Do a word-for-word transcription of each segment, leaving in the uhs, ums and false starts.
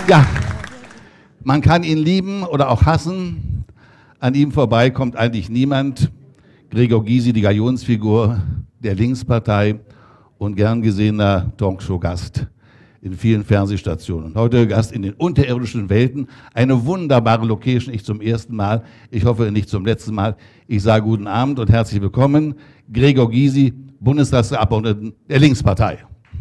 Ja, man kann ihn lieben oder auch hassen. An ihm vorbei kommt eigentlich niemand. Gregor Gysi, die Galionsfigur der Linkspartei und gern gesehener Talkshow-Gast in vielen Fernsehstationen. Und heute Gast in den unterirdischen Welten. Eine wunderbare Location, ich zum ersten Mal. Ich hoffe nicht zum letzten Mal. Ich sage guten Abend und herzlich willkommen. Gregor Gysi, Bundestagsabgeordneter der Linkspartei.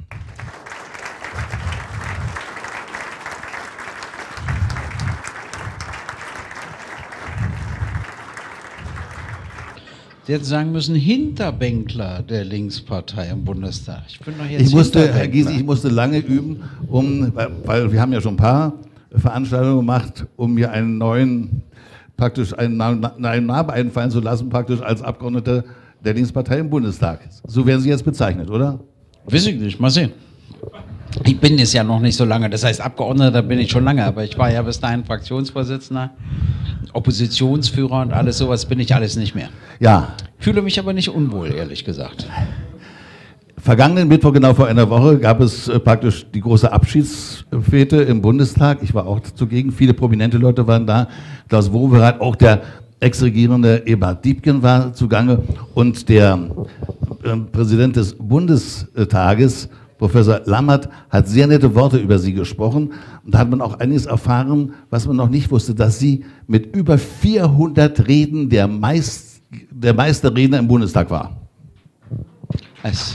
Sie hätten sagen müssen, Hinterbänkler der Linkspartei im Bundestag. Ich bin doch jetzt ich musste, Herr Gysi, ich musste lange üben, um, weil, weil wir haben ja schon ein paar Veranstaltungen gemacht, um mir einen neuen, praktisch einen, einen Namen einfallen zu lassen, praktisch als Abgeordneter der Linkspartei im Bundestag. So werden Sie jetzt bezeichnet, oder? Weiß ich nicht, mal sehen. Ich bin jetzt ja noch nicht so lange, das heißt Abgeordneter bin ich schon lange, aber ich war ja bis dahin Fraktionsvorsitzender, Oppositionsführer und alles sowas bin ich alles nicht mehr. Ja. Fühle mich aber nicht unwohl, ehrlich gesagt. Vergangenen Mittwoch, genau vor einer Woche, gab es äh, praktisch die große Abschiedsfete im Bundestag. Ich war auch zugegen, viele prominente Leute waren da. Klaus Wowereit, auch der Ex-Regierende Eberhard Diepgen war zugange und der äh, Präsident des Bundestages, Professor Lammert, hat sehr nette Worte über Sie gesprochen und da hat man auch einiges erfahren, was man noch nicht wusste, dass Sie mit über vierhundert Reden der, meist, der meiste Redner im Bundestag war. Es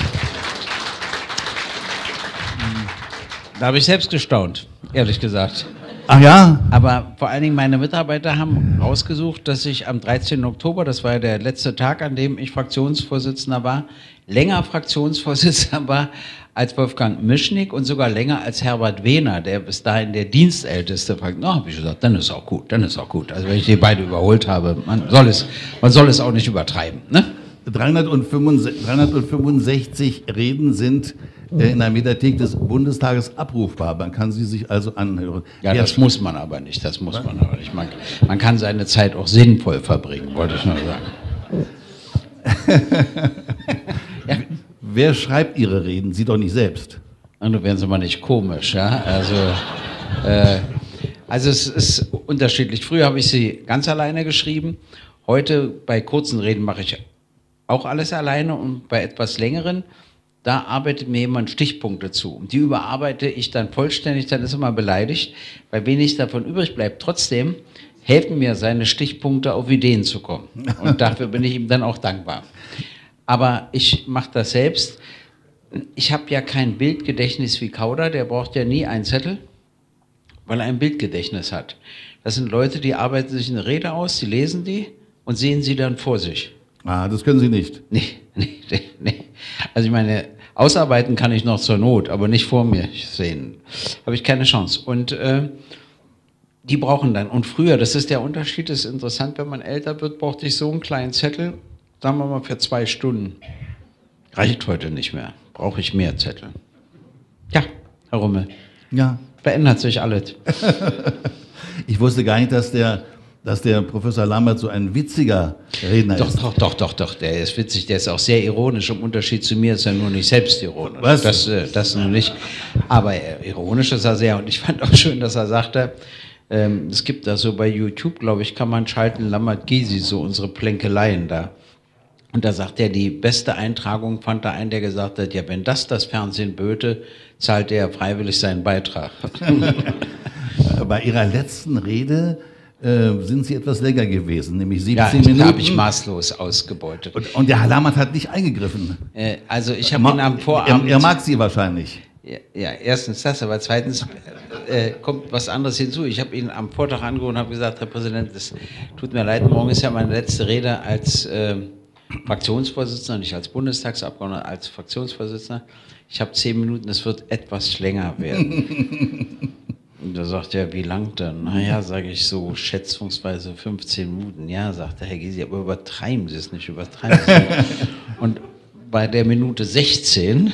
Da habe ich selbst gestaunt, ehrlich gesagt. Ach ja? Aber vor allen Dingen meine Mitarbeiter haben rausgesucht, dass ich am dreizehnten Oktober, das war ja der letzte Tag, an dem ich Fraktionsvorsitzender war, länger Fraktionsvorsitzender war als Wolfgang Mischnick und sogar länger als Herbert Wehner, der bis dahin der Dienstälteste war. Na, habe ich gesagt, dann ist auch gut, dann ist auch gut. Also wenn ich die beide überholt habe, man soll es, man soll es auch nicht übertreiben, ne? dreihundertfünfundsechzig Reden sind äh, in der Mediathek des Bundestages abrufbar. Man kann sie sich also anhören. Ja, das ja, muss man aber nicht. Das muss was? man aber nicht. Man, man kann seine Zeit auch sinnvoll verbringen, wollte ich nur sagen. Ja. Wer schreibt Ihre Reden? Sie doch nicht selbst. Und du werden Sie mal nicht komisch, ja? Also, äh, also es ist unterschiedlich. Früher habe ich sie ganz alleine geschrieben. Heute bei kurzen Reden mache ich auch alles alleine und bei etwas längeren, da arbeitet mir jemand Stichpunkte zu. Und die überarbeite ich dann vollständig, dann ist er mal beleidigt, weil wenig davon übrig bleibt. Trotzdem helfen mir seine Stichpunkte, auf Ideen zu kommen. Und dafür bin ich ihm dann auch dankbar. Aber ich mache das selbst. Ich habe ja kein Bildgedächtnis wie Kauder, der braucht ja nie einen Zettel, weil er ein Bildgedächtnis hat. Das sind Leute, die arbeiten sich eine Rede aus, die lesen die und sehen sie dann vor sich. Ah, das können Sie nicht. Nee, nee, nee, nee. Also ich meine, ausarbeiten kann ich noch zur Not, aber nicht vor mir sehen. Habe ich keine Chance. Und äh, die brauchen dann. Und früher, das ist der Unterschied, das ist interessant, wenn man älter wird, brauchte ich so einen kleinen Zettel, sagen wir mal für zwei Stunden. Reicht heute nicht mehr. Brauche ich mehr Zettel. Ja, Herr Rummel. Ja. Verändert sich alles. Ich wusste gar nicht, dass der dass der Professor Lammert so ein witziger Redner doch, ist. Doch, doch, doch, doch, der ist witzig, der ist auch sehr ironisch. Im Unterschied zu mir ist er nur nicht selbstironisch. Was? Das, das nur nicht. Aber ironisch ist er sehr. Und ich fand auch schön, dass er sagte, ähm, es gibt da so bei YouTube, glaube ich, kann man schalten, Lammert Gysi, so unsere Plänkeleien da. Und da sagt er, die beste Eintragung fand da einen, der gesagt hat, ja, wenn das das Fernsehen böte, zahlt er freiwillig seinen Beitrag. Bei Ihrer letzten Rede Äh, sind Sie etwas länger gewesen, nämlich siebzehn ja, Minuten. Ja, habe ich maßlos ausgebeutet. Und, und der Herr Lammert hat nicht eingegriffen. Äh, also ich habe ihn am Vorabend... Er, er mag Sie wahrscheinlich. Ja, ja, erstens das, aber zweitens äh, kommt was anderes hinzu. Ich habe ihn am Vortag angerufen und habe gesagt, Herr Präsident, es tut mir leid, morgen ist ja meine letzte Rede als äh, Fraktionsvorsitzender, nicht als Bundestagsabgeordneter, als Fraktionsvorsitzender. Ich habe zehn Minuten, es wird etwas länger werden. Und da sagt er, wie lang denn? Naja, sage ich so, schätzungsweise fünfzehn Minuten. Ja, sagt der Herr Gysi, aber übertreiben Sie es nicht, übertreiben Sie es nicht. Und bei der Minute sechzehn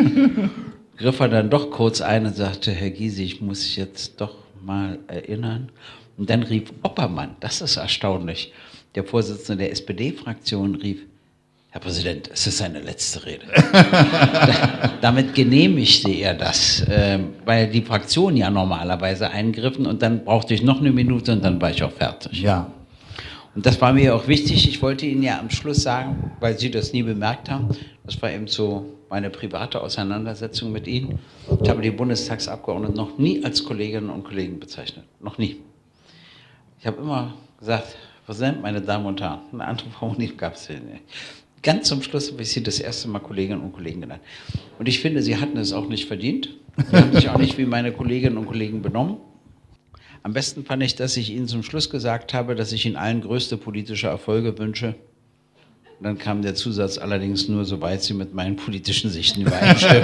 griff er dann doch kurz ein und sagte, Herr Gysi, ich muss sich jetzt doch mal erinnern. Und dann rief Oppermann, das ist erstaunlich, der Vorsitzende der S P D-Fraktion rief, Herr Herr Präsident, es ist seine letzte Rede. da, damit genehmigte er das, äh, weil die Fraktion ja normalerweise eingriffen und dann brauchte ich noch eine Minute und dann war ich auch fertig. Ja. Und das war mir auch wichtig. Ich wollte Ihnen ja am Schluss sagen, weil Sie das nie bemerkt haben, das war eben so meine private Auseinandersetzung mit Ihnen. Ich habe die Bundestagsabgeordneten noch nie als Kolleginnen und Kollegen bezeichnet. Noch nie. Ich habe immer gesagt, Präsident, meine Damen und Herren, eine andere Formulierung gab es hier nicht. Ganz zum Schluss habe ich Sie das erste Mal Kolleginnen und Kollegen genannt. Und ich finde, Sie hatten es auch nicht verdient. Sie haben sich auch nicht wie meine Kolleginnen und Kollegen benommen. Am besten fand ich, dass ich Ihnen zum Schluss gesagt habe, dass ich Ihnen allen größte politische Erfolge wünsche. Und dann kam der Zusatz allerdings nur, soweit Sie mit meinen politischen Sichten übereinstimmen.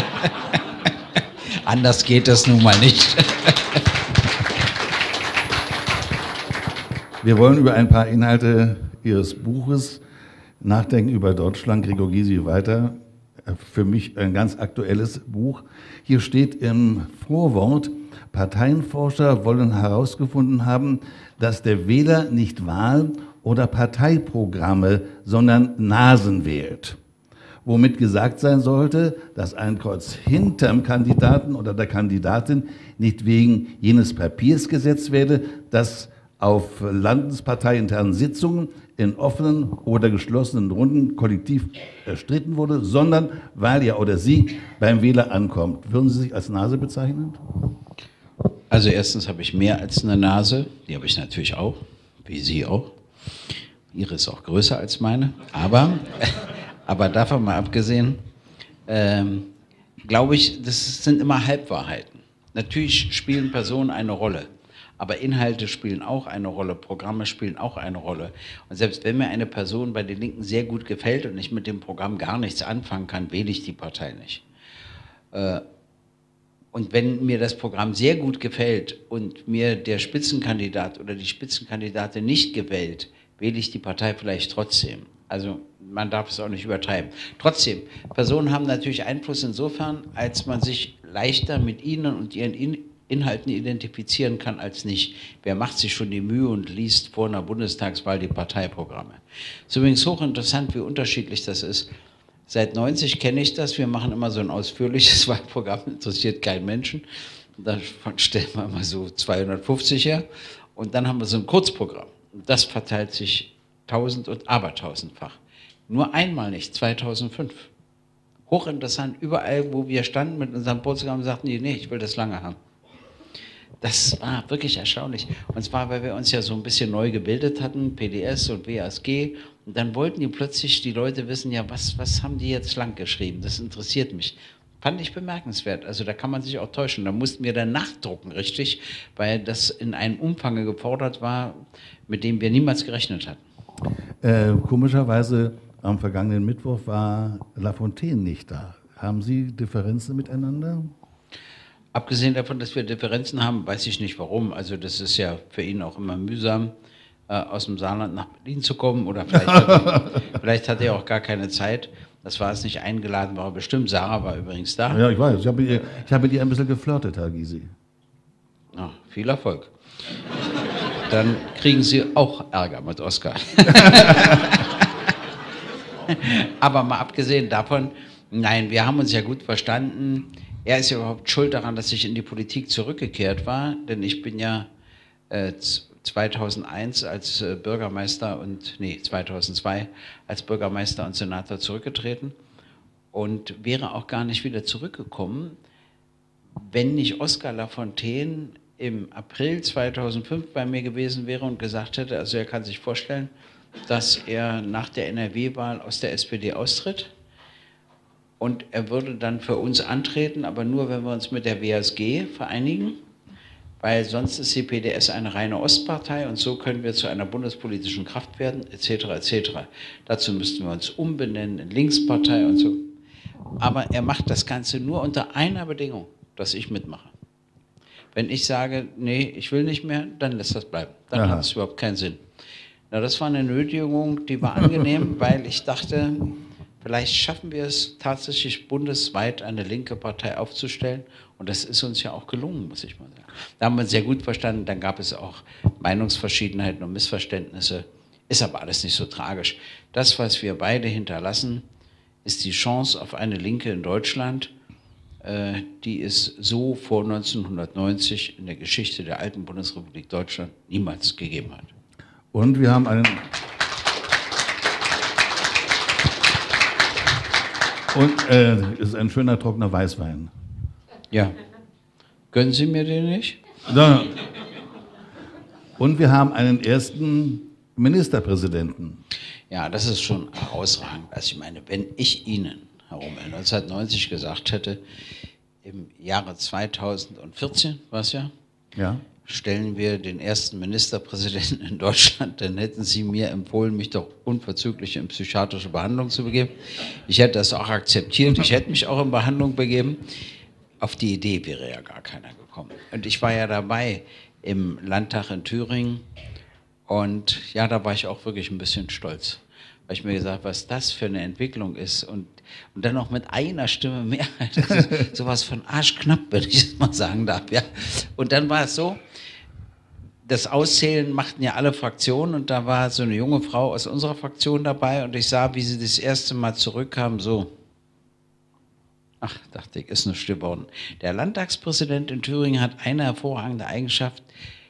Anders geht das nun mal nicht. Wir wollen über ein paar Inhalte Ihres Buches Nachdenken über Deutschland, Gregor Gysi weiter. Für mich ein ganz aktuelles Buch. Hier steht im Vorwort, Parteienforscher wollen herausgefunden haben, dass der Wähler nicht Wahl- oder Parteiprogramme, sondern Nasen wählt. Womit gesagt sein sollte, dass ein Kreuz hinterm Kandidaten oder der Kandidatin nicht wegen jenes Papiers gesetzt werde, das auf landesparteiinternen Sitzungen in offenen oder geschlossenen Runden kollektiv erstritten wurde, sondern weil er oder sie beim Wähler ankommt. Würden Sie sich als Nase bezeichnen? Also erstens habe ich mehr als eine Nase, die habe ich natürlich auch, wie Sie auch. Ihre ist auch größer als meine, aber, aber davon mal abgesehen, ähm, glaube ich, das sind immer Halbwahrheiten. Natürlich spielen Personen eine Rolle. Aber Inhalte spielen auch eine Rolle, Programme spielen auch eine Rolle. Und selbst wenn mir eine Person bei den Linken sehr gut gefällt und ich mit dem Programm gar nichts anfangen kann, wähle ich die Partei nicht. Und wenn mir das Programm sehr gut gefällt und mir der Spitzenkandidat oder die Spitzenkandidatin nicht gefällt, wähle ich die Partei vielleicht trotzdem. Also man darf es auch nicht übertreiben. Trotzdem, Personen haben natürlich Einfluss insofern, als man sich leichter mit ihnen und ihren In Inhalten identifizieren kann als nicht. Wer macht sich schon die Mühe und liest vor einer Bundestagswahl die Parteiprogramme? Es ist übrigens hochinteressant, wie unterschiedlich das ist. Seit neunzig kenne ich das. Wir machen immer so ein ausführliches Wahlprogramm, interessiert keinen Menschen. Davon stellen wir immer so zweihundertfünfzig her. Und dann haben wir so ein Kurzprogramm. Das verteilt sich tausend und abertausendfach. Nur einmal nicht, zweitausendfünf. Hochinteressant, überall, wo wir standen mit unserem Programm, sagten die, nee, ich will das lange haben. Das war wirklich erstaunlich. Und zwar, weil wir uns ja so ein bisschen neu gebildet hatten, P D S und W A S G. Und dann wollten die plötzlich, die Leute wissen, ja, was, was haben die jetzt lang geschrieben? Das interessiert mich. Fand ich bemerkenswert. Also da kann man sich auch täuschen. Da mussten wir dann nachdrucken, richtig, weil das in einem Umfang gefordert war, mit dem wir niemals gerechnet hatten. Äh, komischerweise am vergangenen Mittwoch war Lafontaine nicht da. Haben Sie Differenzen miteinander? Abgesehen davon, dass wir Differenzen haben, weiß ich nicht warum. Also das ist ja für ihn auch immer mühsam, äh, aus dem Saarland nach Berlin zu kommen. Oder vielleicht hat, vielleicht hat er auch gar keine Zeit. Das war es nicht, eingeladen war bestimmt. Sarah war übrigens da. Ja, ich weiß. Ich habe mit ihr, ich habe mit ihr ein bisschen geflirtet, Herr Gysi. Ah, viel Erfolg. Dann kriegen Sie auch Ärger mit Oskar. Aber mal abgesehen davon, nein, wir haben uns ja gut verstanden. Er ist ja überhaupt schuld daran, dass ich in die Politik zurückgekehrt war, denn ich bin ja äh, zweitausendeins als äh, Bürgermeister und, nee, zweitausendzwei als Bürgermeister und Senator zurückgetreten und wäre auch gar nicht wieder zurückgekommen, wenn nicht Oskar Lafontaine im April zweitausendfünf bei mir gewesen wäre und gesagt hätte, also er kann sich vorstellen, dass er nach der N R W-Wahl aus der S P D austritt. Und er würde dann für uns antreten, aber nur, wenn wir uns mit der W A S G vereinigen, weil sonst ist die P D S eine reine Ostpartei und so können wir zu einer bundespolitischen Kraft werden, et cetera et cetera. Dazu müssten wir uns umbenennen in Linkspartei und so. Aber er macht das Ganze nur unter einer Bedingung, dass ich mitmache. Wenn ich sage, nee, ich will nicht mehr, dann lässt das bleiben. Dann Aha. hat es überhaupt keinen Sinn. Na, das war eine Nötigung, die war angenehm, weil ich dachte, vielleicht schaffen wir es tatsächlich bundesweit eine linke Partei aufzustellen. Und das ist uns ja auch gelungen, muss ich mal sagen. Da haben wir uns sehr gut verstanden. Dann gab es auch Meinungsverschiedenheiten und Missverständnisse Ist aber alles nicht so tragisch. Das, was wir beide hinterlassen, ist die Chance auf eine Linke in Deutschland, äh, die es so vor neunzehnhundertneunzig in der Geschichte der alten Bundesrepublik Deutschland niemals gegeben hat. Und wir haben einen... Und äh, ist ein schöner, trockener Weißwein. Ja. Gönnen Sie mir den nicht? Ja. Und wir haben einen ersten Ministerpräsidenten. Ja, das ist schon herausragend. Also ich meine, wenn ich Ihnen, Herr Rommel, neunzehnhundertneunzig gesagt hätte, im Jahre zweitausendvierzehn, war es ja, Ja. stellen wir den ersten Ministerpräsidenten in Deutschland, dann hätten Sie mir empfohlen, mich doch unverzüglich in psychiatrische Behandlung zu begeben. Ich hätte das auch akzeptiert, ich hätte mich auch in Behandlung begeben. Auf die Idee wäre ja gar keiner gekommen. Und ich war ja dabei im Landtag in Thüringen und ja, da war ich auch wirklich ein bisschen stolz, weil ich mir gesagt habe, was das für eine Entwicklung ist und, und dann noch mit einer Stimme Mehrheit, das ist sowas von arschknapp, wenn ich es mal sagen darf. Ja. Und dann war es so, das Auszählen machten ja alle Fraktionen und da war so eine junge Frau aus unserer Fraktion dabei und ich sah, wie sie das erste Mal zurückkam, so. Ach, dachte ich, ist eine Stimme. Der Landtagspräsident in Thüringen hat eine hervorragende Eigenschaft,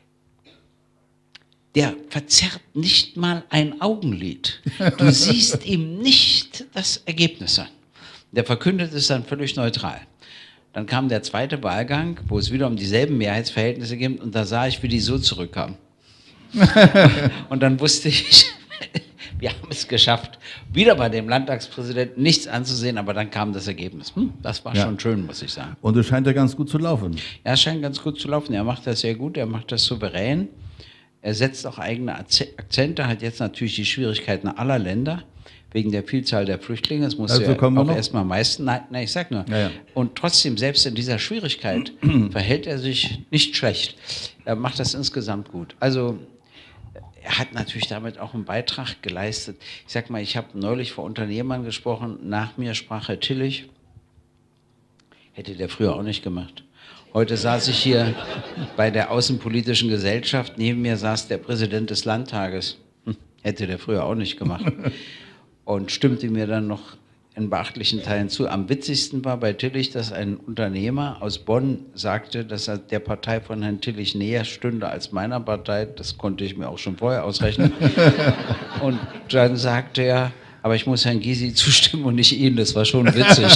der verzerrt nicht mal ein Augenlid. Du siehst ihm nicht das Ergebnis an. Der verkündet es dann völlig neutral. Dann kam der zweite Wahlgang, wo es wieder um dieselben Mehrheitsverhältnisse ging und da sah ich, wie die so zurückkamen. Und dann wusste ich, wir haben es geschafft, wieder bei dem Landtagspräsidenten nichts anzusehen, aber dann kam das Ergebnis. Hm, das war ja schon schön, muss ich sagen. Und es scheint ja ganz gut zu laufen. Ja, es scheint ganz gut zu laufen. Er macht das sehr gut, er macht das souverän. Er setzt auch eigene Akzente, hat jetzt natürlich die Schwierigkeiten aller Länder, wegen der Vielzahl der Flüchtlinge. Das muss also ja auch erstmal meisten. Nein, nein, ich sag nur. Ja, ja. Und trotzdem, selbst in dieser Schwierigkeit, verhält er sich nicht schlecht. Er macht das insgesamt gut. Also, er hat natürlich damit auch einen Beitrag geleistet. Ich sag mal, ich habe neulich vor Unternehmern gesprochen, nach mir sprach Herr Tillich. Hätte der früher auch nicht gemacht. Heute saß ich hier bei der Außenpolitischen Gesellschaft, neben mir saß der Präsident des Landtages. Hm, hätte der früher auch nicht gemacht. Und stimmte mir dann noch in beachtlichen Teilen zu. Am witzigsten war bei Tillich, dass ein Unternehmer aus Bonn sagte, dass er der Partei von Herrn Tillich näher stünde als meiner Partei. Das konnte ich mir auch schon vorher ausrechnen. Und dann sagte er, aber ich muss Herrn Gysi zustimmen und nicht Ihnen. Das war schon witzig.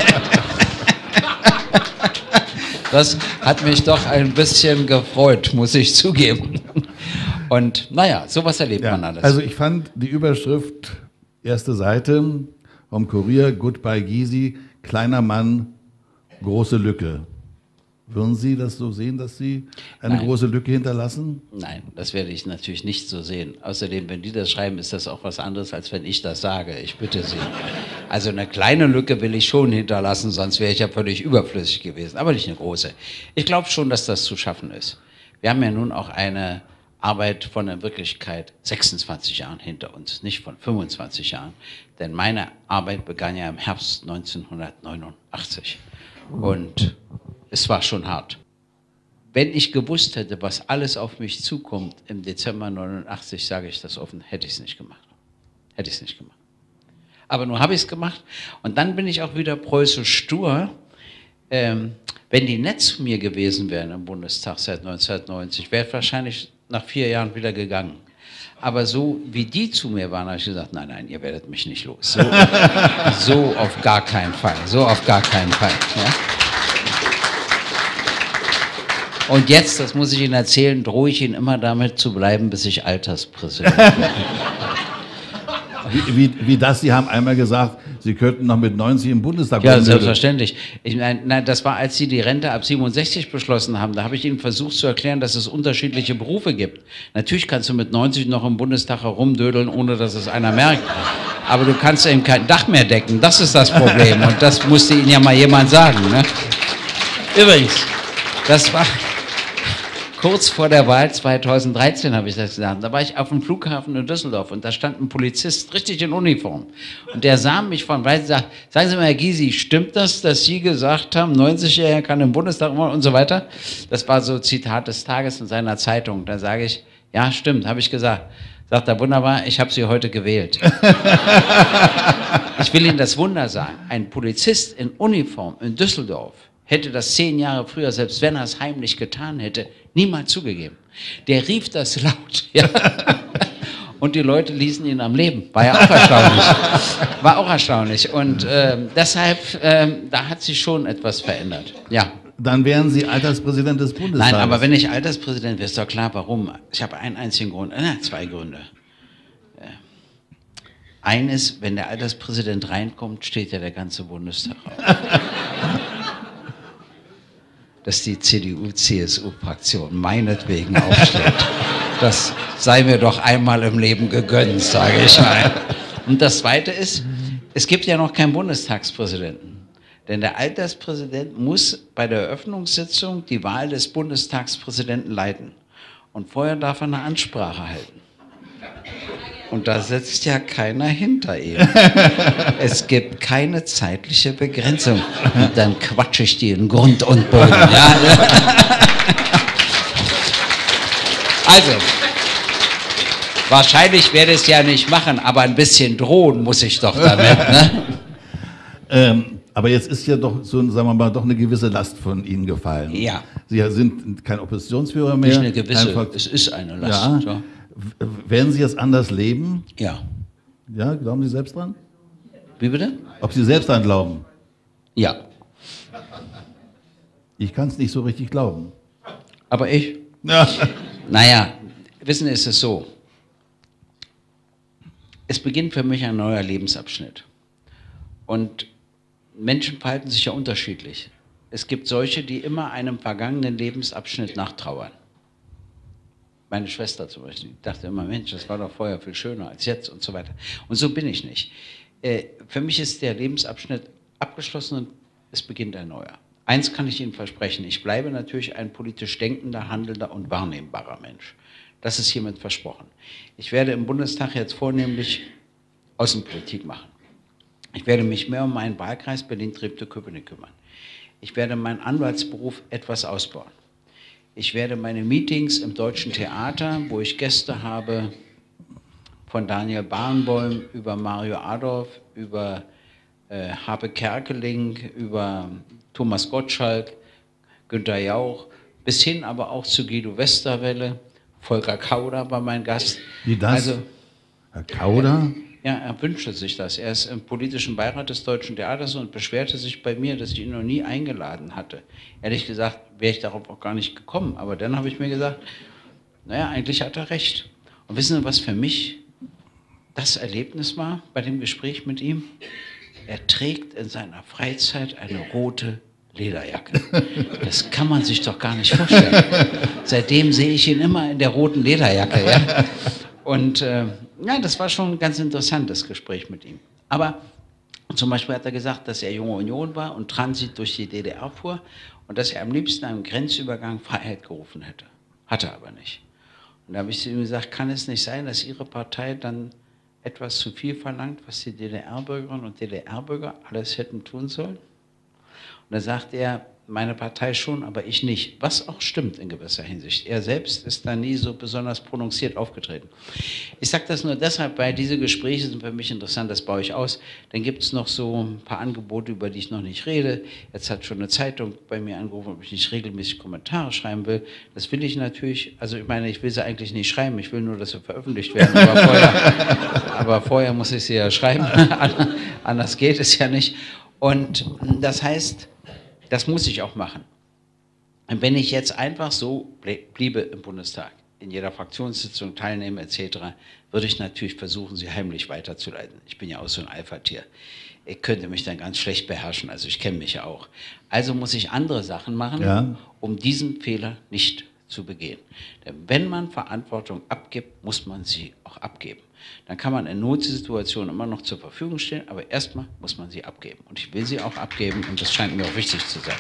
Das hat mich doch ein bisschen gefreut, muss ich zugeben. Und naja, sowas erlebt ja, man alles. Also ich fand die Überschrift, erste Seite, vom Kurier, Goodbye Gysi, kleiner Mann, große Lücke. Würden Sie das so sehen, dass Sie eine Nein. große Lücke hinterlassen? Nein, das werde ich natürlich nicht so sehen. Außerdem, wenn die das schreiben, ist das auch was anderes, als wenn ich das sage. Ich bitte Sie. Also eine kleine Lücke will ich schon hinterlassen, sonst wäre ich ja völlig überflüssig gewesen. Aber nicht eine große. Ich glaube schon, dass das zu schaffen ist. Wir haben ja nun auch eine Arbeit von der Wirklichkeit sechsundzwanzig Jahren hinter uns, nicht von fünfundzwanzig Jahren. Denn meine Arbeit begann ja im Herbst neunzehnhundertneunundachtzig. Und es war schon hart. Wenn ich gewusst hätte, was alles auf mich zukommt im Dezember neunundachtzig, sage ich das offen, hätte ich es nicht gemacht. Hätte ich es nicht gemacht. Aber nun habe ich es gemacht und dann bin ich auch wieder preußisch stur. Ähm, wenn die nett zu mir gewesen wären im Bundestag seit neunzehnhundertneunzig, wäre ich wahrscheinlich nach vier Jahren wieder gegangen. Aber so wie die zu mir waren, habe ich gesagt, nein, nein, ihr werdet mich nicht los. So, so auf gar keinen Fall. So auf gar keinen Fall. Ja? Und jetzt, das muss ich Ihnen erzählen, drohe ich Ihnen immer damit zu bleiben, bis ich Alterspräsident bin. Wie, wie, wie das, Sie haben einmal gesagt, Sie könnten noch mit neunzig im Bundestag Ja, bleiben. selbstverständlich. Ich, nein, nein, das war, als Sie die Rente ab siebenundsechzig beschlossen haben. Da habe ich Ihnen versucht zu erklären, dass es unterschiedliche Berufe gibt. Natürlich kannst du mit neunzig noch im Bundestag herumdödeln, ohne dass es einer merkt. Aber du kannst eben kein Dach mehr decken. Das ist das Problem. Und das musste Ihnen ja mal jemand sagen. Ne? Übrigens, das war kurz vor der Wahl zweitausenddreizehn, habe ich das gesagt. Da war ich auf dem Flughafen in Düsseldorf und da stand ein Polizist richtig in Uniform. Und der sah mich von weit und sagt, sagen Sie mal, Herr Gysi, stimmt das, dass Sie gesagt haben, neunzigjähriger kann im Bundestag immer und so weiter? Das war so Zitat des Tages in seiner Zeitung. Da sage ich, Ja, stimmt, habe ich gesagt. Sagt er, wunderbar, ich habe Sie heute gewählt. Ich will Ihnen das Wunder sagen. Ein Polizist in Uniform in Düsseldorf hätte das zehn Jahre früher, selbst wenn er es heimlich getan hätte, niemals zugegeben. Der rief das laut. Ja. Und die Leute ließen ihn am Leben. War ja auch erstaunlich. War auch erstaunlich. Und ähm, deshalb, ähm, da hat sich schon etwas verändert. Ja. Dann wären Sie Alterspräsident des Bundestages. Nein, aber wenn ich Alterspräsident wäre, ist doch klar, warum. Ich habe einen einzigen Grund, äh, zwei Gründe. Äh, eines, wenn der Alterspräsident reinkommt, steht ja der ganze Bundestag auf. Dass die C D U C S U-Fraktion meinetwegen aufsteht. Das sei mir doch einmal im Leben gegönnt, sage ich mal. Und das Zweite ist, es gibt ja noch keinen Bundestagspräsidenten. Denn der Alterspräsident muss bei der Eröffnungssitzung die Wahl des Bundestagspräsidenten leiten. Und vorher darf er eine Ansprache halten. Und da sitzt ja keiner hinter ihm. Es gibt keine zeitliche Begrenzung. Und dann quatsche ich die in Grund und Boden. Ja? Also, wahrscheinlich werde ich es ja nicht machen, aber ein bisschen drohen muss ich doch damit. Ne? Ähm, aber jetzt ist ja doch, so, sagen wir mal, doch eine gewisse Last von Ihnen gefallen. Ja. Sie sind kein Oppositionsführer mehr. Nicht eine gewisse, es ist eine Last. Ja. So. Werden Sie jetzt anders leben? Ja. Ja, glauben Sie selbst dran? Wie bitte? Ob Sie selbst dran glauben? Ja. Ich kann es nicht so richtig glauben. Aber ich? Ja. Naja, wissen Sie, ist es so. Es beginnt für mich ein neuer Lebensabschnitt. Und Menschen verhalten sich ja unterschiedlich. Es gibt solche, die immer einem vergangenen Lebensabschnitt nachtrauern. Meine Schwester zum Beispiel, die dachte immer, Mensch, das war doch vorher viel schöner als jetzt und so weiter. Und so bin ich nicht. Äh, für mich ist der Lebensabschnitt abgeschlossen und es beginnt ein neuer. Eins kann ich Ihnen versprechen, ich bleibe natürlich ein politisch denkender, handelnder und wahrnehmbarer Mensch. Das ist hiermit versprochen. Ich werde im Bundestag jetzt vornehmlich Außenpolitik machen. Ich werde mich mehr um meinen Wahlkreis Berlin-Treptow-Köpenick kümmern. Ich werde meinen Anwaltsberuf etwas ausbauen. Ich werde meine Meetings im Deutschen Theater, wo ich Gäste habe, von Daniel Barenboim über Mario Adorf, über äh, Habe Kerkeling, über Thomas Gottschalk, Günter Jauch, bis hin aber auch zu Guido Westerwelle. Volker Kauder war mein Gast. Wie das? Also, Herr Kauder? Ja, er wünschte sich das. Er ist im politischen Beirat des Deutschen Theaters und beschwerte sich bei mir, dass ich ihn noch nie eingeladen hatte. Ehrlich gesagt wäre ich darauf auch gar nicht gekommen. Aber dann habe ich mir gesagt, naja, eigentlich hat er recht. Und wissen Sie, was für mich das Erlebnis war bei dem Gespräch mit ihm? Er trägt in seiner Freizeit eine rote Lederjacke. Das kann man sich doch gar nicht vorstellen. Seitdem sehe ich ihn immer in der roten Lederjacke. Ja? Und äh, ja, das war schon ein ganz interessantes Gespräch mit ihm. Aber zum Beispiel hat er gesagt, dass er Junge Union war und Transit durch die D D R fuhr und dass er am liebsten am Grenzübergang Freiheit gerufen hätte. Hat er aber nicht. Und da habe ich zu ihm gesagt, kann es nicht sein, dass Ihre Partei dann etwas zu viel verlangt, was die D D R-Bürgerinnen und D D R-Bürger alles hätten tun sollen? Und da sagt er, meine Partei schon, aber ich nicht. Was auch stimmt in gewisser Hinsicht. Er selbst ist da nie so besonders prononciert aufgetreten. Ich sage das nur deshalb, weil diese Gespräche sind für mich interessant, das baue ich aus. Dann gibt es noch so ein paar Angebote, über die ich noch nicht rede. Jetzt hat schon eine Zeitung bei mir angerufen, ob ich nicht regelmäßig Kommentare schreiben will. Das will ich natürlich, also ich meine, ich will sie eigentlich nicht schreiben, ich will nur, dass sie veröffentlicht werden. Aber vorher, aber vorher muss ich sie ja schreiben, anders geht es ja nicht. Und das heißt, das muss ich auch machen. Und wenn ich jetzt einfach so bliebe im Bundestag, in jeder Fraktionssitzung teilnehme et cetera, würde ich natürlich versuchen, sie heimlich weiterzuleiten. Ich bin ja auch so ein Alpha-Tier. Ich könnte mich dann ganz schlecht beherrschen, also ich kenne mich ja auch. Also muss ich andere Sachen machen, ja, um diesen Fehler nicht zu begehen. Denn wenn man Verantwortung abgibt, muss man sie auch abgeben. Dann kann man in Notsituationen immer noch zur Verfügung stehen, aber erstmal muss man sie abgeben. Und ich will sie auch abgeben und das scheint mir auch wichtig zu sein.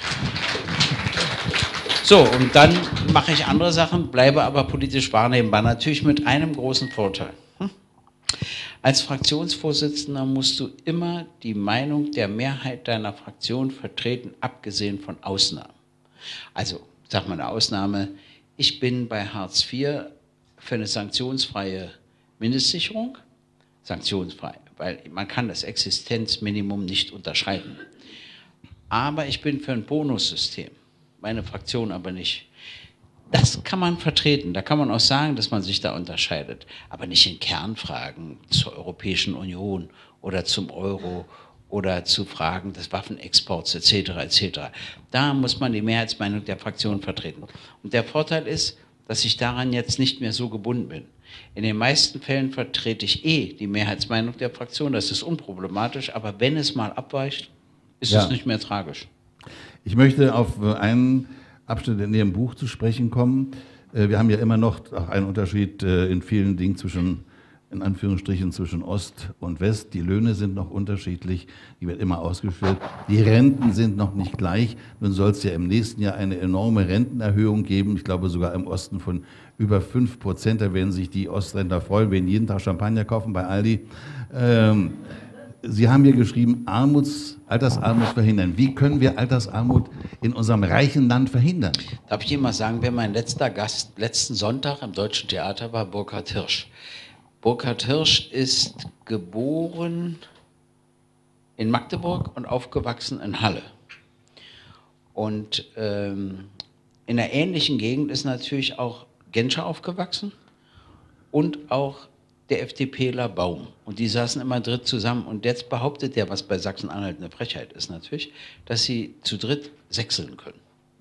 So, und dann mache ich andere Sachen, bleibe aber politisch wahrnehmbar, natürlich mit einem großen Vorteil. Hm? Als Fraktionsvorsitzender musst du immer die Meinung der Mehrheit deiner Fraktion vertreten, abgesehen von Ausnahmen. Also, sag mal eine Ausnahme, ich bin bei Hartz vier für eine sanktionsfreie Mindestsicherung. Sanktionsfrei, weil man kann das Existenzminimum nicht unterschreiten. Aber ich bin für ein Bonussystem, meine Fraktion aber nicht. Das kann man vertreten, da kann man auch sagen, dass man sich da unterscheidet, aber nicht in Kernfragen zur Europäischen Union oder zum Euro oder zu Fragen des Waffenexports et cetera et cetera. Da muss man die Mehrheitsmeinung der Fraktion vertreten. Und der Vorteil ist, dass ich daran jetzt nicht mehr so gebunden bin. In den meisten Fällen vertrete ich eh die Mehrheitsmeinung der Fraktion, das ist unproblematisch, aber wenn es mal abweicht, ist ja. es nicht mehr tragisch. Ich möchte auf einen Abschnitt in Ihrem Buch zu sprechen kommen. Wir haben ja immer noch auch einen Unterschied in vielen Dingen zwischen, in Anführungsstrichen, zwischen Ost und West. Die Löhne sind noch unterschiedlich, die wird immer ausgeführt. Die Renten sind noch nicht gleich. Nun soll es ja im nächsten Jahr eine enorme Rentenerhöhung geben. Ich glaube sogar im Osten von über fünf Prozent. Da werden sich die Ostländer freuen, werden jeden Tag Champagner kaufen bei Aldi. Ähm, Sie haben hier geschrieben, Armuts, Altersarmut verhindern. Wie können wir Altersarmut in unserem reichen Land verhindern? Darf ich Ihnen mal sagen, wer mein letzter Gast letzten Sonntag im Deutschen Theater war? Burkhard Hirsch. Burkhard Hirsch ist geboren in Magdeburg und aufgewachsen in Halle. Und ähm, in einer ähnlichen Gegend ist natürlich auch Genscher aufgewachsen und auch der FDPler Baum. Und die saßen immer dritt zusammen. Und jetzt behauptet der, was bei Sachsen-Anhalt eine Frechheit ist natürlich, dass sie zu dritt sechseln können.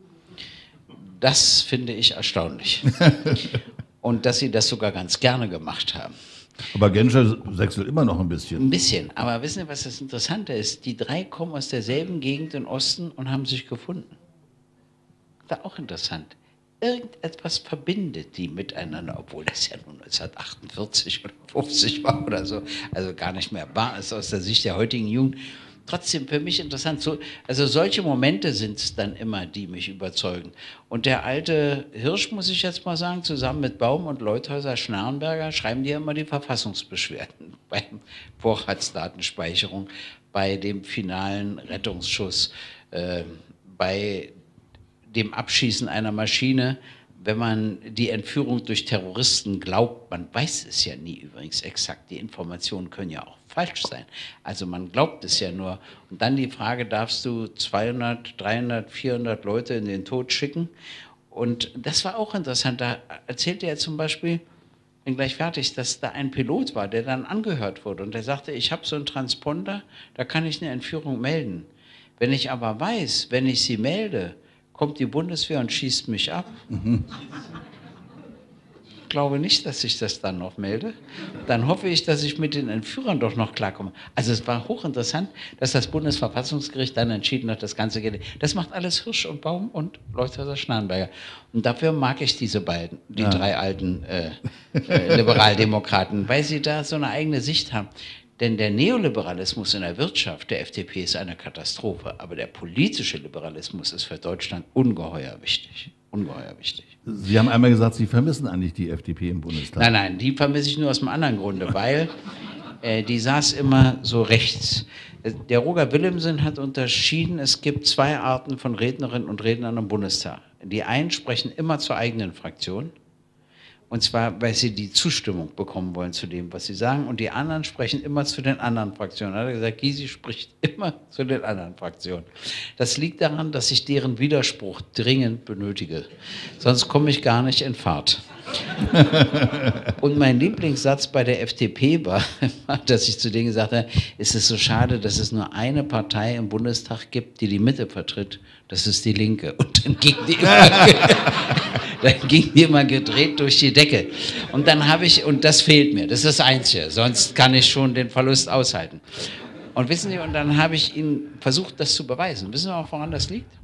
Das finde ich erstaunlich. Und dass sie das sogar ganz gerne gemacht haben. Aber Genscher sechselt immer noch ein bisschen. Ein bisschen. Aber wissen Sie, was das Interessante ist? Die drei kommen aus derselben Gegend im Osten und haben sich gefunden. Das ist auch interessant. Irgendetwas verbindet die miteinander, obwohl das ja nun neunzehnhundertachtundvierzig oder fünfzig war oder so, also gar nicht mehr wahr ist aus der Sicht der heutigen Jugend. Trotzdem für mich interessant. So, also solche Momente sind es dann immer, die mich überzeugen. Und der alte Hirsch, muss ich jetzt mal sagen, zusammen mit Baum und Leuthäuser Schnarrenberger schreiben die ja immer die Verfassungsbeschwerden bei Vorratsdatenspeicherung, bei dem finalen Rettungsschuss, äh, bei dem Abschießen einer Maschine, wenn man die Entführung durch Terroristen glaubt, man weiß es ja nie übrigens exakt, die Informationen können ja auch falsch sein, also man glaubt es ja nur. Und dann die Frage, darfst du zweihundert, dreihundert, vierhundert Leute in den Tod schicken? Und das war auch interessant, da erzählte er zum Beispiel, bin gleich fertig, dass da ein Pilot war, der dann angehört wurde und der sagte, ich habe so einen Transponder, da kann ich eine Entführung melden. Wenn ich aber weiß, wenn ich sie melde, kommt die Bundeswehr und schießt mich ab. Mhm. Ich glaube nicht, dass ich das dann noch melde. Dann hoffe ich, dass ich mit den Entführern doch noch klarkomme. Also es war hochinteressant, dass das Bundesverfassungsgericht dann entschieden hat, das Ganze geht. Das macht alles Hirsch und Baum und Leuthäuser Schnarrenberger. Und dafür mag ich diese beiden, die ja. drei alten äh, äh, Liberaldemokraten, weil sie da so eine eigene Sicht haben. Denn der Neoliberalismus in der Wirtschaft der F D P ist eine Katastrophe, aber der politische Liberalismus ist für Deutschland ungeheuer wichtig. Ungeheuer wichtig. Sie haben einmal gesagt, Sie vermissen eigentlich die F D P im Bundestag. Nein, nein, die vermisse ich nur aus einem anderen Grunde, weil äh, die saß immer so rechts. Der Roger Willemsen hat unterschieden, es gibt zwei Arten von Rednerinnen und Rednern im Bundestag. Die einen sprechen immer zur eigenen Fraktion. Und zwar, weil sie die Zustimmung bekommen wollen zu dem, was sie sagen. Und die anderen sprechen immer zu den anderen Fraktionen. Er hat gesagt, Gysi spricht immer zu den anderen Fraktionen. Das liegt daran, dass ich deren Widerspruch dringend benötige. Sonst komme ich gar nicht in Fahrt. Und mein Lieblingssatz bei der F D P war, dass ich zu denen gesagt habe, es ist so schade, dass es nur eine Partei im Bundestag gibt, die die Mitte vertritt. Das ist die Linke. Und dann ging die immer, dann ging die immer gedreht durch die Decke. Und dann habe ich, und das fehlt mir, das ist das Einzige, sonst kann ich schon den Verlust aushalten. Und wissen Sie, und dann habe ich Ihnen versucht, das zu beweisen. Wissen Sie auch, woran das liegt?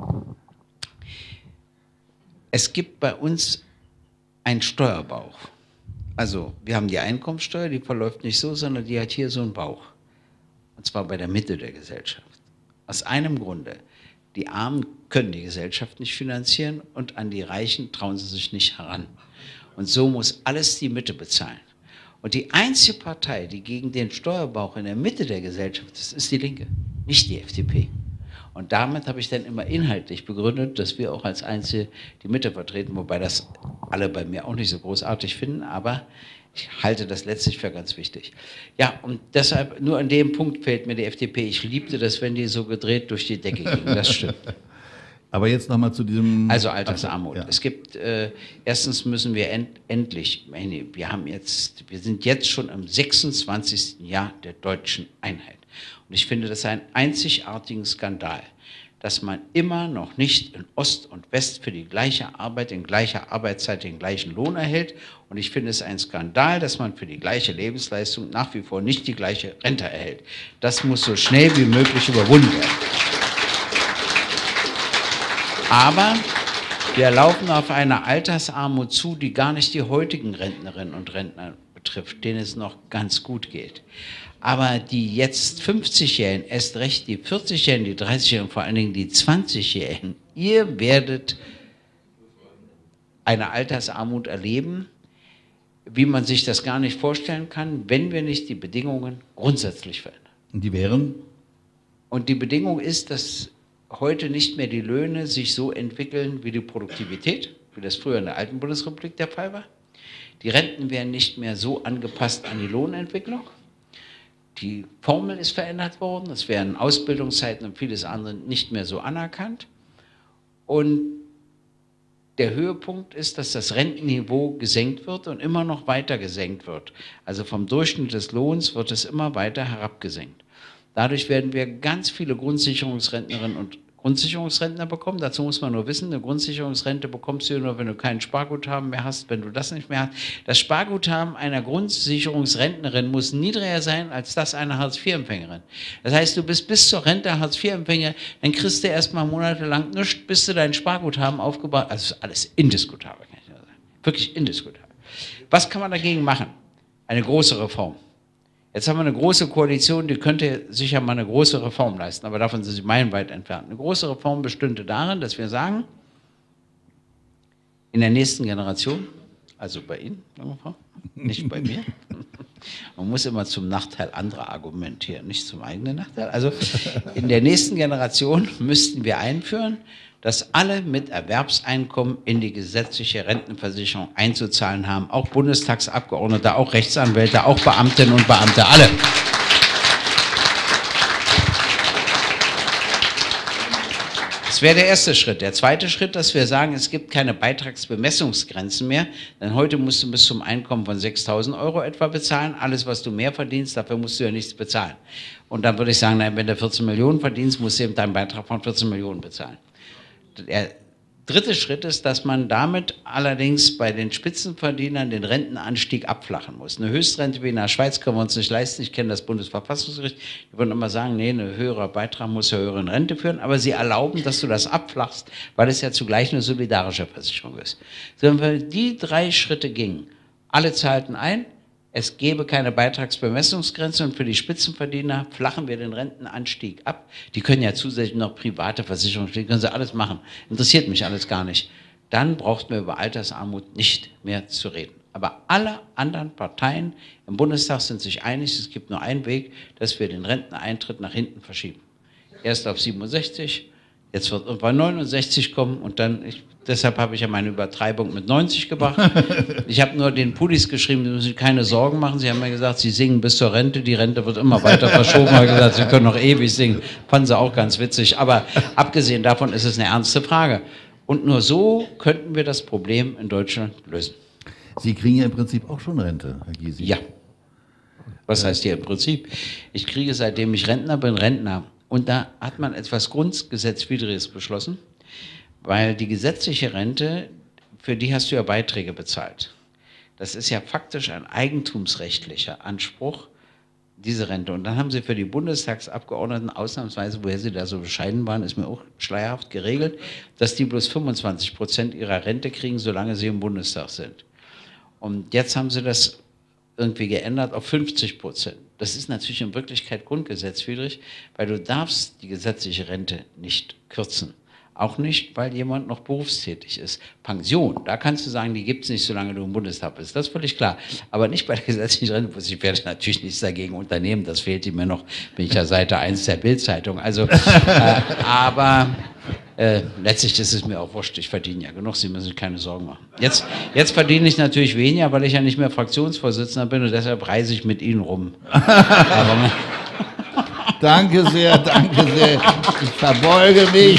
Es gibt bei uns ein Steuerbauch. Also wir haben die Einkommensteuer, die verläuft nicht so, sondern die hat hier so einen Bauch. Und zwar bei der Mitte der Gesellschaft. Aus einem Grunde. Die Armen können die Gesellschaft nicht finanzieren und an die Reichen trauen sie sich nicht heran. Und so muss alles die Mitte bezahlen. Und die einzige Partei, die gegen den Steuerbauch in der Mitte der Gesellschaft ist, ist die Linke, nicht die F D P. Und damit habe ich dann immer inhaltlich begründet, dass wir auch als Einzige die Mitte vertreten, wobei das alle bei mir auch nicht so großartig finden, aber ich halte das letztlich für ganz wichtig. Ja, und deshalb, nur an dem Punkt fällt mir die F D P. Ich liebte das, wenn die so gedreht durch die Decke ging, das stimmt. Aber jetzt nochmal zu diesem... Also Altersarmut. Ja. Es gibt, äh, erstens müssen wir end, endlich, meine, wir haben jetzt, wir sind jetzt schon im sechsundzwanzigsten Jahr der deutschen Einheit. Und ich finde das einen einzigartigen Skandal, dass man immer noch nicht in Ost und West für die gleiche Arbeit in gleicher Arbeitszeit den gleichen Lohn erhält. Und ich finde es ein Skandal, dass man für die gleiche Lebensleistung nach wie vor nicht die gleiche Rente erhält. Das muss so schnell wie möglich überwunden werden. Aber wir laufen auf eine Altersarmut zu, die gar nicht die heutigen Rentnerinnen und Rentner betrifft, denen es noch ganz gut geht. Aber die jetzt fünfzigjährigen, erst recht die vierzigjährigen, die dreißigjährigen, vor allen Dingen die zwanzigjährigen, ihr werdet eine Altersarmut erleben, wie man sich das gar nicht vorstellen kann, wenn wir nicht die Bedingungen grundsätzlich verändern. Und die wären? Und die Bedingung ist, dass heute nicht mehr die Löhne sich so entwickeln wie die Produktivität, wie das früher in der alten Bundesrepublik der Fall war. Die Renten werden nicht mehr so angepasst an die Lohnentwicklung. Die Formel ist verändert worden, es werden Ausbildungszeiten und vieles andere nicht mehr so anerkannt. Und der Höhepunkt ist, dass das Rentenniveau gesenkt wird und immer noch weiter gesenkt wird. Also vom Durchschnitt des Lohns wird es immer weiter herabgesenkt. Dadurch werden wir ganz viele Grundsicherungsrentnerinnen und Grundsicherungsrentner bekommen. Dazu muss man nur wissen, eine Grundsicherungsrente bekommst du nur, wenn du kein Sparguthaben mehr hast, wenn du das nicht mehr hast. Das Sparguthaben einer Grundsicherungsrentnerin muss niedriger sein als das einer Hartz-vier-Empfängerin. Das heißt, du bist bis zur Rente Hartz-vier-Empfänger, dann kriegst du erstmal monatelang nichts, bis du dein Sparguthaben aufgebaut hast. Also das ist alles indiskutabel, kann ich nur sagen. Wirklich indiskutabel. Was kann man dagegen machen? Eine große Reform. Jetzt haben wir eine große Koalition, die könnte sicher mal eine große Reform leisten, aber davon sind sie meilenweit entfernt. Eine große Reform bestünde darin, dass wir sagen, in der nächsten Generation, also bei Ihnen, nicht bei mir, man muss immer zum Nachteil anderer argumentieren, nicht zum eigenen Nachteil. Also in der nächsten Generation müssten wir einführen, dass alle mit Erwerbseinkommen in die gesetzliche Rentenversicherung einzuzahlen haben, auch Bundestagsabgeordnete, auch Rechtsanwälte, auch Beamtinnen und Beamte, alle. Das wäre der erste Schritt. Der zweite Schritt, dass wir sagen, es gibt keine Beitragsbemessungsgrenzen mehr, denn heute musst du bis zum Einkommen von sechstausend Euro etwa bezahlen. Alles, was du mehr verdienst, dafür musst du ja nichts bezahlen. Und dann würde ich sagen, nein, wenn du vierzehn Millionen verdienst, musst du eben deinen Beitrag von vierzehn Millionen bezahlen. Der dritte Schritt ist, dass man damit allerdings bei den Spitzenverdienern den Rentenanstieg abflachen muss. Eine Höchstrente wie in der Schweiz können wir uns nicht leisten. Ich kenne das Bundesverfassungsgericht. Die würden immer sagen, nee, ein höherer Beitrag muss zur höheren Rente führen. Aber sie erlauben, dass du das abflachst, weil es ja zugleich eine solidarische Versicherung ist. So, wenn die drei Schritte gingen, alle zahlten ein, es gäbe keine Beitragsbemessungsgrenze und für die Spitzenverdiener flachen wir den Rentenanstieg ab. Die können ja zusätzlich noch private Versicherungen, die können sie alles machen. Interessiert mich alles gar nicht. Dann braucht man über Altersarmut nicht mehr zu reden. Aber alle anderen Parteien im Bundestag sind sich einig, es gibt nur einen Weg, dass wir den Renteneintritt nach hinten verschieben. Erst auf siebenundsechzig, jetzt wird irgendwann neunundsechzig kommen und dann, ich, deshalb habe ich ja meine Übertreibung mit neunzig gebracht. Ich habe nur den Pullis geschrieben, Sie müssen sich keine Sorgen machen. Sie haben mir gesagt, Sie singen bis zur Rente, die Rente wird immer weiter verschoben. Ich habe gesagt, Sie können noch ewig singen. Fanden Sie auch ganz witzig. Aber abgesehen davon ist es eine ernste Frage. Und nur so könnten wir das Problem in Deutschland lösen. Sie kriegen ja im Prinzip auch schon Rente, Herr Gysi. Ja. Was heißt hier im Prinzip? Ich kriege, seitdem ich Rentner bin, Rentner. Und da hat man etwas Grundgesetzwidriges beschlossen, weil die gesetzliche Rente, für die hast du ja Beiträge bezahlt. Das ist ja faktisch ein eigentumsrechtlicher Anspruch, diese Rente. Und dann haben sie für die Bundestagsabgeordneten ausnahmsweise, woher sie da so bescheiden waren, ist mir auch schleierhaft geregelt, dass die bloß fünfundzwanzig Prozent ihrer Rente kriegen, solange sie im Bundestag sind. Und jetzt haben sie das irgendwie geändert auf fünfzig Prozent. Das ist natürlich in Wirklichkeit grundgesetzwidrig, weil du darfst die gesetzliche Rente nicht kürzen. Auch nicht, weil jemand noch berufstätig ist. Pension, da kannst du sagen, die gibt es nicht, solange du im Bundestag bist. Das ist völlig klar. Aber nicht bei der gesetzlichen Rente. Ich werde natürlich nichts dagegen unternehmen. Das fehlt mir noch. Bin ich ja Seite eins der Bild-Zeitung. Also, äh, aber äh, letztlich ist es mir auch wurscht. Ich verdiene ja genug. Sie müssen sich keine Sorgen machen. Jetzt, jetzt verdiene ich natürlich weniger, weil ich ja nicht mehr Fraktionsvorsitzender bin und deshalb reise ich mit Ihnen rum. Aber, danke sehr, danke sehr. Ich verbeuge mich.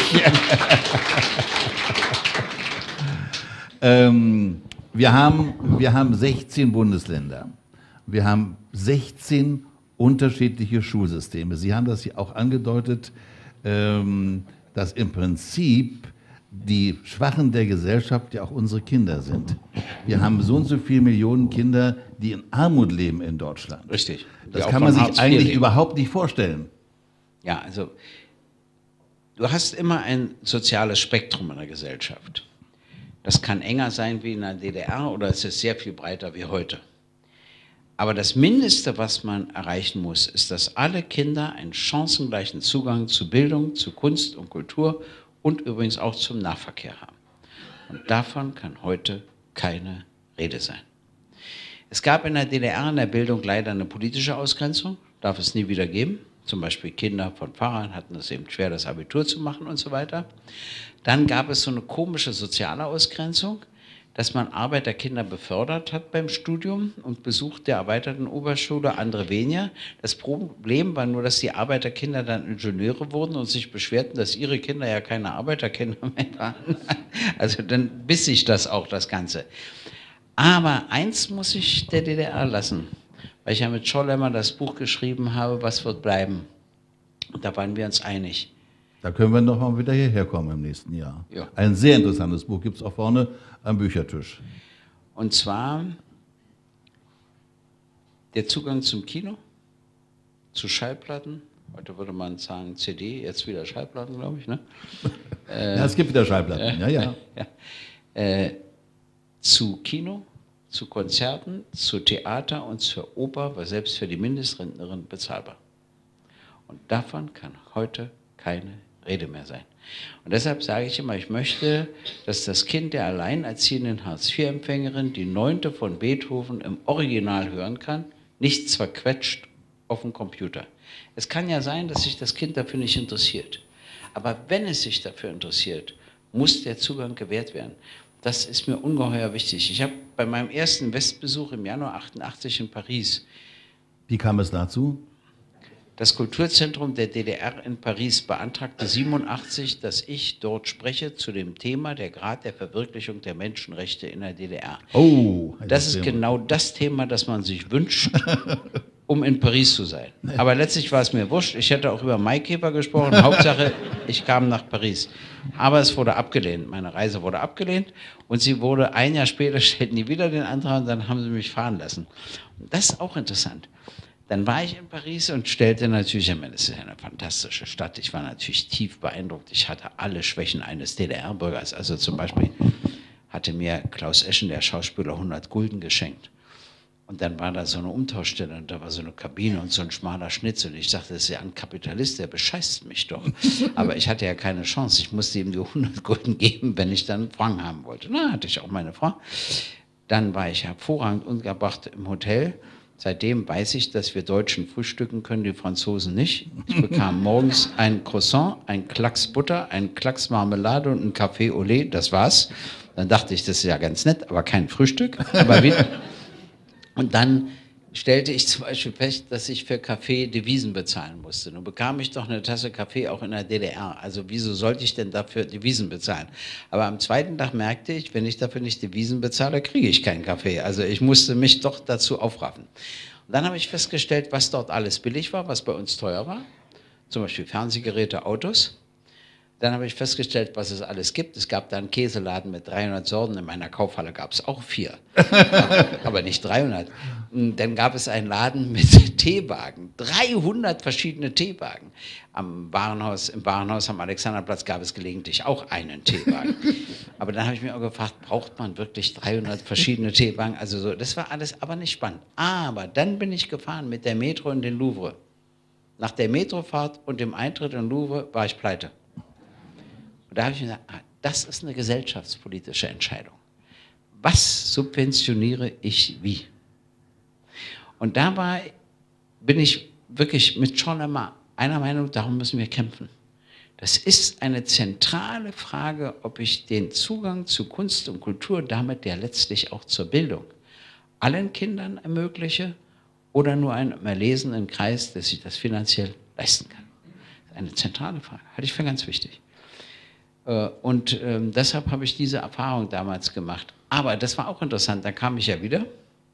ähm, wir, haben, wir haben sechzehn Bundesländer. Wir haben sechzehn unterschiedliche Schulsysteme. Sie haben das hier auch angedeutet, ähm, dass im Prinzip die Schwachen der Gesellschaft ja auch unsere Kinder sind. Wir haben so und so viele Millionen Kinder, die in Armut leben in Deutschland. richtig. Das kann man sich eigentlich überhaupt nicht vorstellen. Ja, also du hast immer ein soziales Spektrum in der Gesellschaft. Das kann enger sein wie in der D D R oder es ist sehr viel breiter wie heute. Aber das Mindeste, was man erreichen muss, ist, dass alle Kinder einen chancengleichen Zugang zu Bildung, zu Kunst und Kultur und übrigens auch zum Nahverkehr haben. Und davon kann heute keine Rede sein. Es gab in der D D R in der Bildung leider eine politische Ausgrenzung, darf es nie wieder geben. Zum Beispiel Kinder von Pfarrern hatten es eben schwer, das Abitur zu machen und so weiter. Dann gab es so eine komische soziale Ausgrenzung, dass man Arbeiterkinder befördert hat beim Studium und Besuch der erweiterten Oberschule, andere weniger. Das Problem war nur, dass die Arbeiterkinder dann Ingenieure wurden und sich beschwerten, dass ihre Kinder ja keine Arbeiterkinder mehr waren. Also dann biss sich das auch, das Ganze. Aber eins muss ich der D D R lassen, weil ich ja mit Schollemer das Buch geschrieben habe, was wird bleiben. Und da waren wir uns einig. Da können wir noch mal wieder hierher kommen im nächsten Jahr. Ja. Ein sehr interessantes Buch gibt es auch vorne am Büchertisch. Und zwar der Zugang zum Kino, zu Schallplatten. Heute würde man sagen C D, jetzt wieder Schallplatten, glaube ich. Ne? äh, ja, es gibt wieder Schallplatten, ja, ja. ja. Äh, zu Kino, zu Konzerten, zu Theater und zur Oper war selbst für die Mindestrentnerin bezahlbar. Und davon kann heute keine Rede mehr sein. Und deshalb sage ich immer, ich möchte, dass das Kind der alleinerziehenden Hartz-vier-Empfängerin die Neunte von Beethoven im Original hören kann, nichts verquetscht auf dem Computer. Es kann ja sein, dass sich das Kind dafür nicht interessiert. Aber wenn es sich dafür interessiert, muss der Zugang gewährt werden. Das ist mir ungeheuer wichtig. Ich habe bei meinem ersten Westbesuch im Januar achtundachtzig in Paris. Wie kam es dazu? Das Kulturzentrum der D D R in Paris beantragte siebenundachtzig, dass ich dort spreche zu dem Thema der Grad der Verwirklichung der Menschenrechte in der D D R. Oh, das ist genau das Thema, das man sich wünscht, um in Paris zu sein. Aber letztlich war es mir wurscht. Ich hätte auch über Maikäfer gesprochen. Hauptsache, ich kam nach Paris. Aber es wurde abgelehnt. Meine Reise wurde abgelehnt. Und sie wurde ein Jahr später, stellten die wieder den Antrag und dann haben sie mich fahren lassen. Und das ist auch interessant. Dann war ich in Paris und stellte natürlich, ich meine, es ist eine fantastische Stadt, ich war natürlich tief beeindruckt, ich hatte alle Schwächen eines D D R-Bürgers, also zum Beispiel hatte mir Klaus Eschen, der Schauspieler, hundert Gulden geschenkt und dann war da so eine Umtauschstelle und da war so eine Kabine und so ein schmaler Schnitzel und ich dachte, das ist ja ein Kapitalist, der bescheißt mich doch, aber ich hatte ja keine Chance, ich musste ihm die hundert Gulden geben, wenn ich dann Franc haben wollte. Na, hatte ich auch meine Frau. Dann war ich hervorragend untergebracht im Hotel. Seitdem weiß ich, dass wir Deutschen frühstücken können, die Franzosen nicht. Ich bekam morgens ein Croissant, ein Klacks Butter, ein Klacks Marmelade und ein Café au lait, das war's. Dann dachte ich, das ist ja ganz nett, aber kein Frühstück. Aber wieder. Und dann stellte ich zum Beispiel fest, dass ich für Kaffee Devisen bezahlen musste. Nun bekam ich doch eine Tasse Kaffee auch in der D D R. Also wieso sollte ich denn dafür Devisen bezahlen? Aber am zweiten Tag merkte ich, wenn ich dafür nicht Devisen bezahle, kriege ich keinen Kaffee. Also ich musste mich doch dazu aufraffen. Und dann habe ich festgestellt, was dort alles billig war, was bei uns teuer war. Zum Beispiel Fernsehgeräte, Autos. Dann habe ich festgestellt, was es alles gibt. Es gab da einen Käseladen mit dreihundert Sorten. In meiner Kaufhalle gab es auch vier, aber nicht dreihundert. Dann gab es einen Laden mit Teewagen, dreihundert verschiedene Teewagen. Am Warenhaus, im Warenhaus am Alexanderplatz gab es gelegentlich auch einen Teewagen. Aber dann habe ich mir auch gefragt, braucht man wirklich dreihundert verschiedene Teewagen? Also so, das war alles aber nicht spannend. Aber dann bin ich gefahren mit der Metro in den Louvre. Nach der Metrofahrt und dem Eintritt in den Louvre war ich pleite. Und da habe ich mir gesagt, ah, das ist eine gesellschaftspolitische Entscheidung. Was subventioniere ich wie? Und dabei bin ich wirklich mit John Lemar einer Meinung, darum müssen wir kämpfen. Das ist eine zentrale Frage, ob ich den Zugang zu Kunst und Kultur, damit ja letztlich auch zur Bildung, allen Kindern ermögliche oder nur einem erlesenen Kreis, der sich das finanziell leisten kann. Das ist eine zentrale Frage, halte ich für ganz wichtig. Und ähm, deshalb habe ich diese Erfahrung damals gemacht. Aber das war auch interessant, da kam ich ja wieder.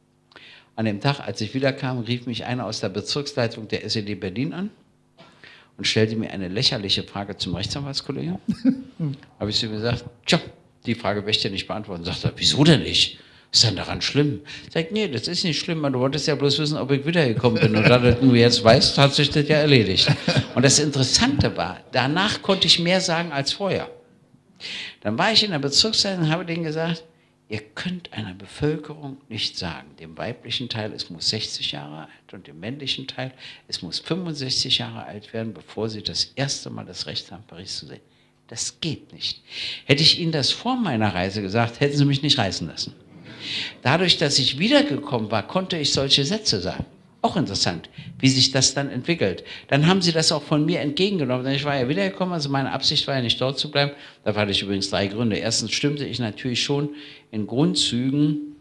An dem Tag, als ich wiederkam, rief mich einer aus der Bezirksleitung der S E D Berlin an und stellte mir eine lächerliche Frage zum Rechtsanwaltskollegen. Habe ich so gesagt, tja, die Frage möchte ich dir nicht beantworten. Sagt er, wieso denn nicht? Ist dann daran schlimm? Sagt, nee, das ist nicht schlimm, du wolltest ja bloß wissen, ob ich wiedergekommen bin. Und da du nur jetzt weißt, hat sich das ja erledigt. Und das Interessante war, danach konnte ich mehr sagen als vorher. Dann war ich in der Bezirksleitung und habe denen gesagt, ihr könnt einer Bevölkerung nicht sagen, dem weiblichen Teil, es muss sechzig Jahre alt und dem männlichen Teil, es muss fünfundsechzig Jahre alt werden, bevor sie das erste Mal das Recht haben, Paris zu sehen. Das geht nicht. Hätte ich Ihnen das vor meiner Reise gesagt, hätten Sie mich nicht reisen lassen. Dadurch, dass ich wiedergekommen war, konnte ich solche Sätze sagen. Auch interessant, wie sich das dann entwickelt. Dann haben sie das auch von mir entgegengenommen. Denn ich war ja wiedergekommen, also meine Absicht war ja nicht dort zu bleiben. Da hatte ich übrigens drei Gründe. Erstens stimmte ich natürlich schon in Grundzügen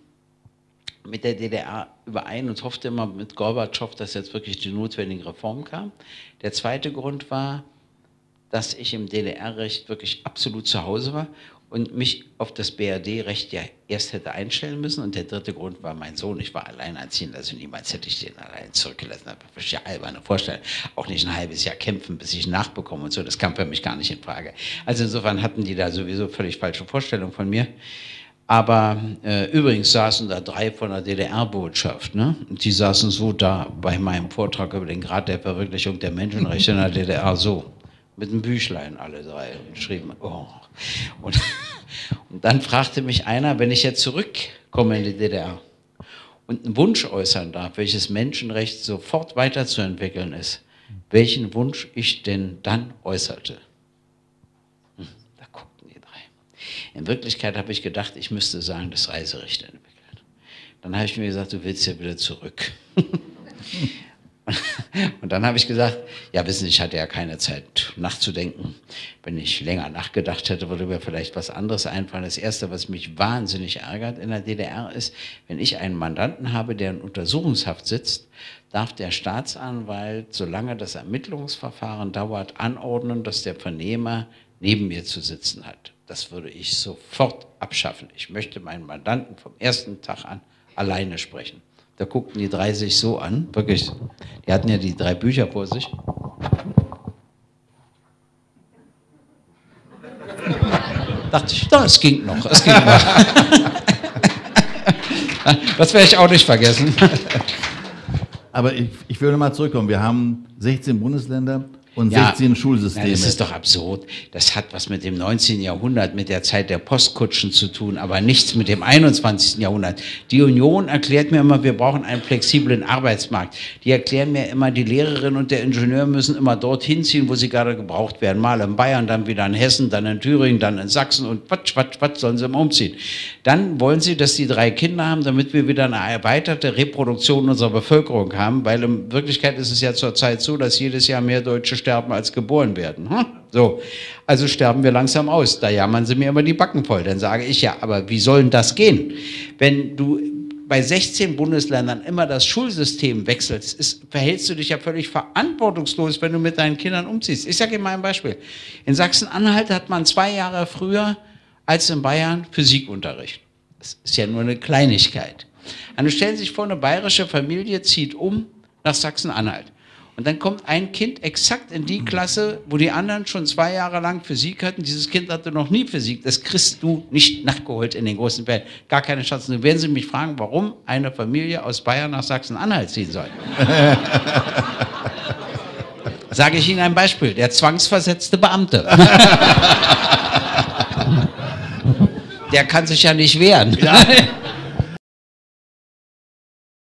mit der D D R überein und hoffte immer mit Gorbatschow, dass jetzt wirklich die notwendigen Reformen kamen. Der zweite Grund war, dass ich im D D R-Recht wirklich absolut zu Hause war und mich auf das B R D-Recht ja erst hätte einstellen müssen. Und der dritte Grund war mein Sohn. Ich war alleinerziehend, also niemals hätte ich den allein zurückgelassen. Das ist ja alberne Vorstellung. Auch nicht ein halbes Jahr kämpfen, bis ich ihn nachbekomme und so. Das kam für mich gar nicht in Frage. Also insofern hatten die da sowieso völlig falsche Vorstellungen von mir. Aber äh, übrigens saßen da drei von der D D R-Botschaft. Ne? Und die saßen so da bei meinem Vortrag über den Grad der Verwirklichung der Menschenrechte in der D D R so. Mit einem Büchlein alle drei und schrieben, oh. Und, und dann fragte mich einer, wenn ich jetzt zurückkomme in die D D R und einen Wunsch äußern darf, welches Menschenrecht sofort weiterzuentwickeln ist, welchen Wunsch ich denn dann äußerte. Hm, da guckten die drei. In Wirklichkeit habe ich gedacht, ich müsste sagen, das Reiserecht entwickeln. Dann habe ich mir gesagt, du willst ja wieder zurück. Und dann habe ich gesagt, ja wissen Sie, ich hatte ja keine Zeit nachzudenken. Wenn ich länger nachgedacht hätte, würde mir vielleicht was anderes einfallen. Das Erste, was mich wahnsinnig ärgert in der D D R ist, wenn ich einen Mandanten habe, der in Untersuchungshaft sitzt, darf der Staatsanwalt, solange das Ermittlungsverfahren dauert, anordnen, dass der Vernehmer neben mir zu sitzen hat. Das würde ich sofort abschaffen. Ich möchte meinen Mandanten vom ersten Tag an alleine sprechen. Da guckten die drei sich so an, wirklich, die hatten ja die drei Bücher vor sich. Dachte ich, doch, es ging noch, es ging noch. Das werde ich auch nicht vergessen. Aber ich, ich will nochmal zurückkommen, wir haben sechzehn Bundesländer und ja, sechzehn Schulsysteme. Ja, das ist doch absurd. Das hat was mit dem neunzehnten Jahrhundert, mit der Zeit der Postkutschen zu tun, aber nichts mit dem einundzwanzigsten Jahrhundert. Die Union erklärt mir immer, wir brauchen einen flexiblen Arbeitsmarkt. Die erklären mir immer, die Lehrerin und der Ingenieur müssen immer dorthin ziehen, wo sie gerade gebraucht werden. Mal in Bayern, dann wieder in Hessen, dann in Thüringen, dann in Sachsen und was, was, was sollen sie immer umziehen. Dann wollen sie, dass die drei Kinder haben, damit wir wieder eine erweiterte Reproduktion unserer Bevölkerung haben, weil in Wirklichkeit ist es ja zurzeit so, dass jedes Jahr mehr Deutsche sterben, als geboren werden. Hm? So, also sterben wir langsam aus. Da jammern sie mir immer die Backen voll. Dann sage ich, ja, aber wie soll denn das gehen? Wenn du bei sechzehn Bundesländern immer das Schulsystem wechselst, ist, verhältst du dich ja völlig verantwortungslos, wenn du mit deinen Kindern umziehst. Ich sage Ihnen mal ein Beispiel. In Sachsen-Anhalt hat man zwei Jahre früher als in Bayern Physikunterricht. Das ist ja nur eine Kleinigkeit. Und stellen Sie sich vor, eine bayerische Familie zieht um nach Sachsen-Anhalt. Und dann kommt ein Kind exakt in die Klasse, wo die anderen schon zwei Jahre lang Physik hatten. Dieses Kind hatte noch nie Physik. Das kriegst du nicht nachgeholt in den großen Ferien. Gar keine Chance. Nun werden Sie mich fragen, warum eine Familie aus Bayern nach Sachsen-Anhalt ziehen soll. Sage ich Ihnen ein Beispiel. Der zwangsversetzte Beamte. Der kann sich ja nicht wehren. Ja.